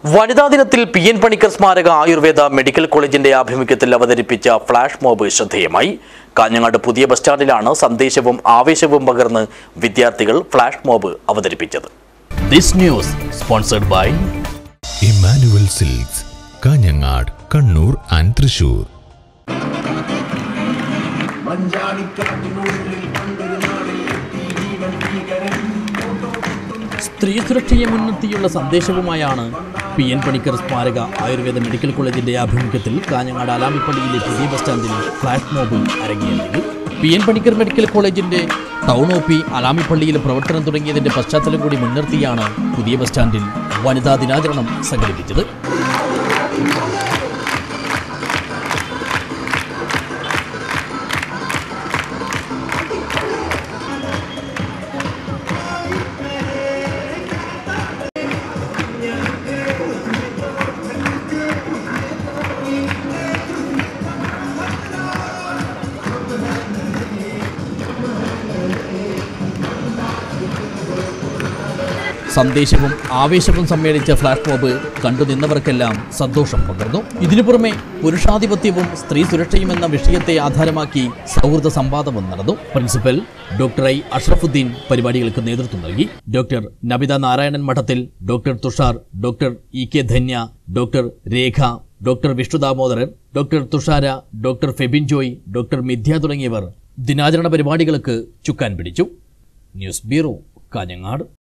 വനിതാ ദിനത്തിൽ പി.എൻ. പണിക്കർ സ്മാരക ആയുർവേദ മെഡിക്കൽ കോളേജിന്റെ ആഭിമുഖ്യത്തിൽ അവതരിപ്പിച്ച ഫ്ലാഷ് മോബ് ശ്രദ്ധേയമായി. കാഞ്ഞങ്ങാട് പുതിയ ബസ് സ്റ്റാൻഡിലാണ് സന്ദേശവും ആവേശവും പകർന്ന് വിദ്യാർത്ഥികൾ ഫ്ലാഷ് മോബ് അവതരിപ്പിച്ചത്. This news sponsored by Emmanuel Silks, Kanhangad, Kannur and Thrissur. സ്ത്രീ സുരക്ഷയെ മുൻനിർത്തിയുള്ള സന്ദേശവുമായാണ് പി.എൻ. പണിക്കർ സ്മാരക ആയുർവേദ മെഡിക്കൽ കോളേജിന്റെ ആഭിമുഖ്യത്തിൽ കാഞ്ഞങ്ങാട് അലാമിപ്പള്ളിയിലെ പുതിയ ബസ് സ്റ്റാൻഡിൽ ഫ്ലാഷ് മോബ് അരങ്ങേറിയത്. പി.എൻ. പണിക്കർ മെഡിക്കൽ കോളേജിന്റെ ടൗൺ ഒ.പി. അലാമിപ്പള്ളിയിൽ പ്രവർത്തനം തുടങ്ങിയതിന്റെ പശ്ചാത്തലം കൂടി മുൻനിർത്തിയാണ് പുതിയ ബസ് സ്റ്റാൻഡിൽ വനിതാ ദിനാചരണം സംഘടിപ്പിച്ചത്. സന്ദേശവും ആവേശവും സമ്മേളിച്ച ഫ്ലാഷ് മോബ് കണ്ടുനിന്നവർക്കെല്ലാം സന്തോഷം പകർന്നു. ഇതിനു പുറമെ പുരുഷാധിപത്യവും സ്ത്രീ സുരക്ഷയും എന്ന വിഷയത്തെ ആധാരമാക്കി സൗഹൃദ സംവാദവും നടന്നു. പ്രിൻസിപ്പൽ ഡോക്ടർ ഐ അഷ്റഫുദ്ദീൻ പരിപാടികൾക്ക് നേതൃത്വം നൽകി. Doctor Nabitha Narayanan Madathil, doctor Thushar, doctor E K Dhanya, doctor Rekha, doctor Vishnu Damodaran, doctor Thushara, doctor Febin Joy, doctor Mithya തുടങ്ങിയവർ ദിനാചരണ പരിപാടികൾക്ക് ചുക്കാൻ പിടിച്ചു. News bureau, Kanhangad.